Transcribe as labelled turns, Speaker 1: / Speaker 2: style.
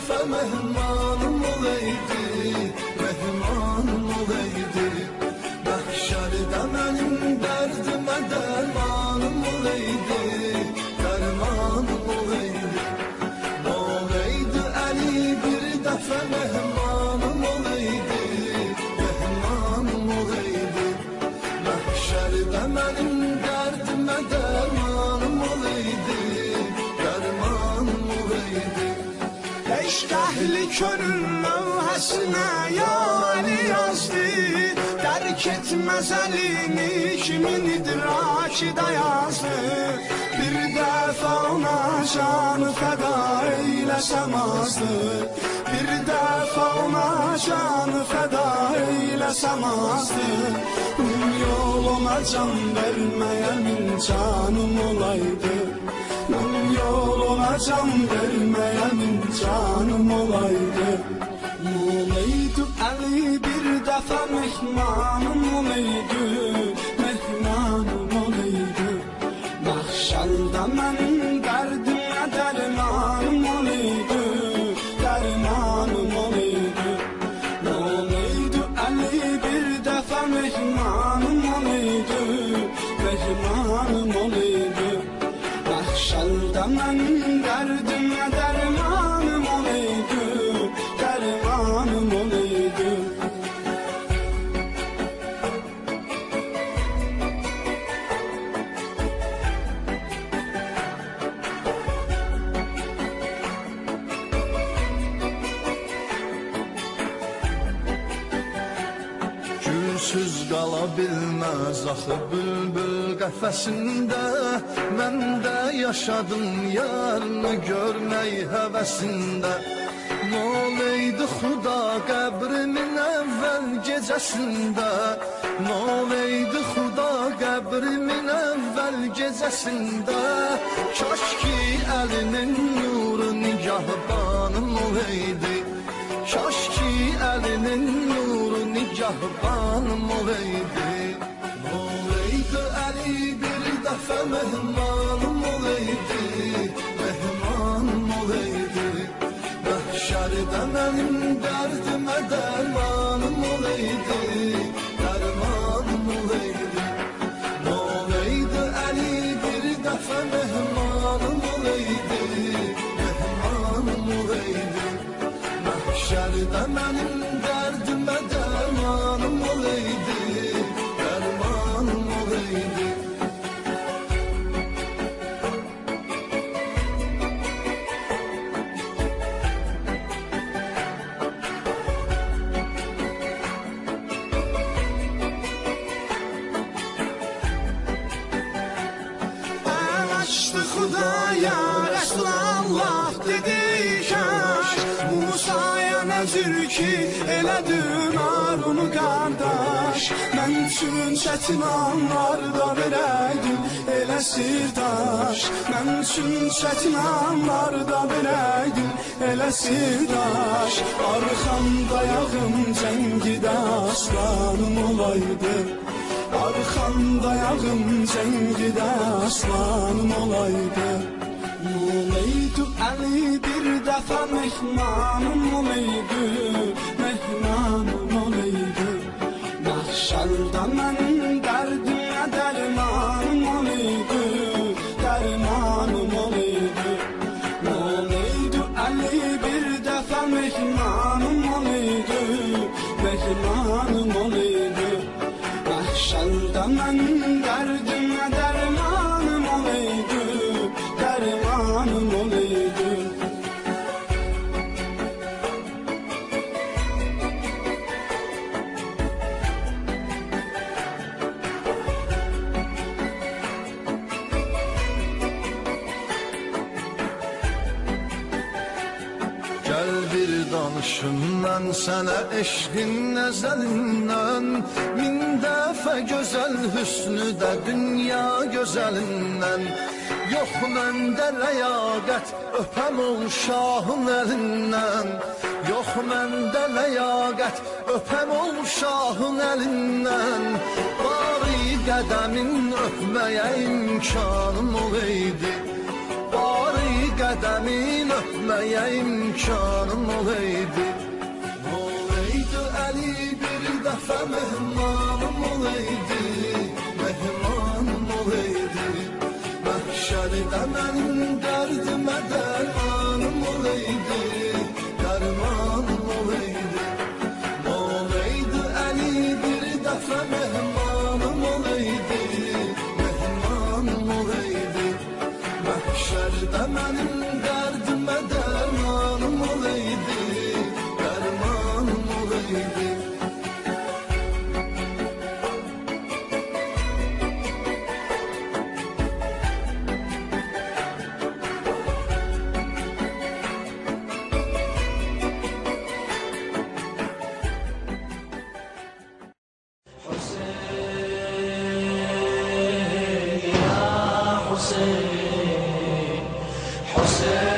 Speaker 1: dəfə mehmanım olaydı, mehmanım olaydı. Məhşərdə mənim dərdimə dərmanım olaydı, dərmanım olaydı. Olaydı Əli bir dəfə mehmanım olaydı, mehmanım olaydı. Məhşərdə mənim dərdimə dərmanım olaydı, dərmanım olaydı.
Speaker 2: Eşq əhli körün lövhəsinə ya Əli yazdı, dərk etməz əlini kimin idraki da yazdı. Bir dəfə ona canı fəda eyləsəm azdı, bir dəfə ona canı fəda eyləsəm azdı. Yoluna can verməyəm canım olaydı, yoluna can verməyəm canım olaydı. Olaydı Əli bir dəfə mehmanım olaydı, mehmanım olaydı. Mahşərdə mənim dərdimə dərmanım olaydı, dərmanım olaydı. Olaydı Əli bir dəfə mehmanım olaydı, mehmanım olaydı. Mahşərdə mənim dərdimə dərmanım olaydı, dərmanım olaydı.
Speaker 1: Gülsüz qala bilməz axı bülbül qəfəsində. Mən də yaşadım yarını görmək həvəsində. Noleydi xuda qəbrimin əvvəl gecəsində, noleydi xuda qəbrimin əvvəl gecəsində. Kaş ki əlinin nuru nigahbanım olaydı, kaş ki əlinin nuru nigahbanım olaydı. Olaydı Əli bir dəfə mehmanım olaydı, mehmanım olaydı. Məhşərdə mənim dərdimə dərmanım olaydı, dərmanım olaydı. Olaydı Əli bir dəfə mehmanım olaydı, mehmanım olaydı. Məhşərdə mənim dərdimə dərmanım olaydı, dərmanım olaydı.
Speaker 2: Xudaya Rəsulallah dedi kaş, Musaya nəzir ki elədin arunu qardaş. Mən üçün çətin anlarda verəydin elə sirdaş, mən üçün çətin anlarda verəydin elə sirdaş. Arxamda yağım cəngidə aslanım olaydı, arxamda yağım cəngidə aslanım olaydı. Olaydı Əli bir dəfə mehmanım olaydı, mehmanım olaydı. Mahşərdə mənim dərdimə dərmanım olaydı, dərmanım olaydı. Olaydı Əli bir dəfə mehmanım olaydı, mehmanım olaydı. Mahşərdə mənim dərdimə dərmanım olaydı, dərmanım olaydı.
Speaker 1: Gəl bir danışım mən sənə eşqin nəzəlindən. Min dəfə gözəl hüsnü də dünya gözəlindən. Yox məndə ləyaqət öpəm ol şahın əlindən. Yox məndə ləyaqət öpəm ol şahın əlindən. Bari qədəmin öpməyə imkanım olaydı, bari qədəmin öpməyə imkanım olaydı. Olaydı əli bir dəfə mehmanım olaydı, mehmanım olaydı. Məhşərdə mənim dərdimə dərmanım olaydı, dərmanım olaydı. Olaydı əli bir dəfə mehmanım olaydı, mehmanım olaydı. Məhşərdə mənim dərdimə dərmanım olaydı, dərmanım olaydı.
Speaker 3: حسين